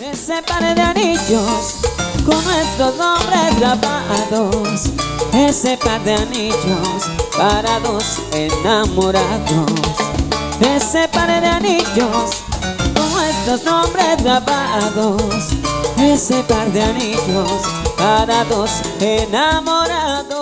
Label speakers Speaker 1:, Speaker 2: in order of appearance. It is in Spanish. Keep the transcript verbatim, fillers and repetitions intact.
Speaker 1: Ese par de anillos con nuestros nombres grabados, ese par de anillos para dos enamorados, ese par de anillos con nuestros nombres grabados, ese par de anillos para dos enamorados.